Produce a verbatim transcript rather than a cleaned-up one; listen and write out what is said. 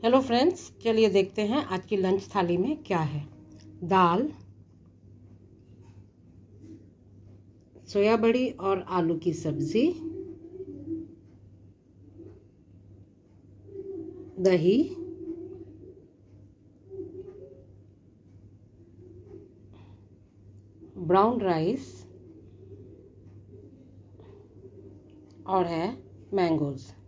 Hello friends, चलिए देखते हैं आज की लंच थाली में क्या है। दाल, सोया बड़ी और आलू की सब्जी, दही, ब्राउन राइस और है मैंगोज़।